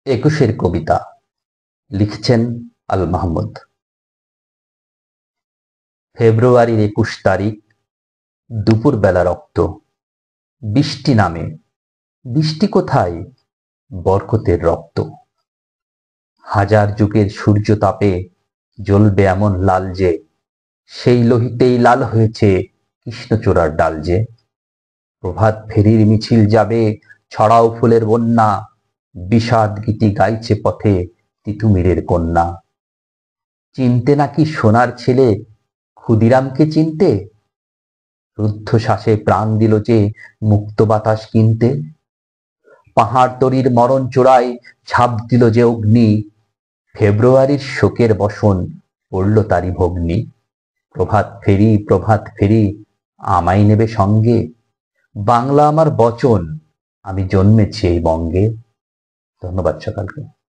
একুশের কবিতা লিখছেন আল মাহমুদ। ফেব্রুয়ারির ২১ তারিখ, দুপুরবেলা রক্ত। বৃষ্টি নামে, বৃষ্টি কোথায়? বরকতের রক্ত। হাজার যুগের সূর্য তাপে জ্বলবে এমন লাল যে, সেই লোহিতেই লাল হয়েছে কৃষ্ণচূড়ার ডাল যে। প্রভাত ফেরির মিছিল যাবে, ছড়াও ফুলের বন্যা, বিষাদ গীতি গাইছে পথে তিতুমিরের কন্যা। চিনতে নাকি সোনার ছেলে ক্ষুদিরামকে চিনতে? রুদ্ধশ্বাসে প্রাণ দিল যে মুক্ত বাতাস কিনতে। পাহাড় তরীর মরণ চূড়ায় ঝাঁপ দিল যে অগ্নি, ফেব্রুয়ারির শোকের বসন পড়ল তারই ভগ্নি। প্রভাত ফেরি, প্রভাত ফেরি, আমায় নেবে সঙ্গে? বাংলা আমার বচন, আমি জন্মেছি এই বঙ্গে। ধন্যবাদ সকলকে।